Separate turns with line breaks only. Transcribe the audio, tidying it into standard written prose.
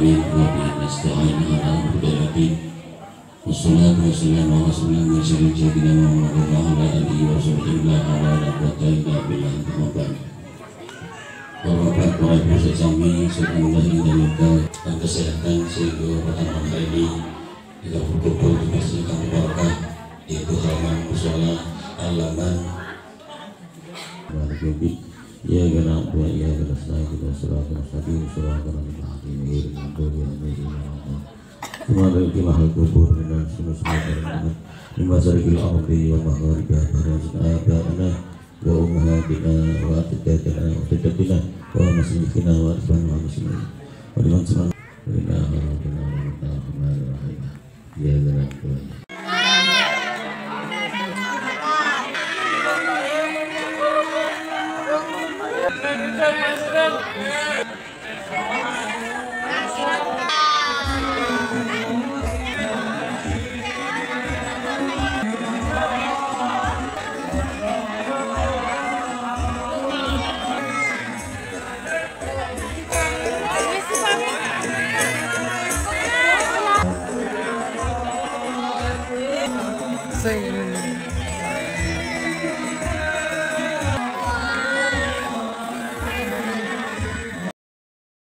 alamin wa bihi nasta'in ala amri wassalatu wassalamu ala rasulillah sayyidina Muhammad wa ala alihi wa sahbihi la quwwata illa billah. Bapak para ibu sesami semoga dinamakan dan kesehatan sehingga pertama kali kita berkumpul di masjid kami berkah yaitu halaman mushola halaman warga ya karena dua ya karena saya kita surah karena semua dari mahal kubur dan semua karena lima sarikil ardi wa magharibiha barana wa ummahatina wa atidatina wa tidatina wa masyikhina wa asbana wa muslimin wa liman semua ya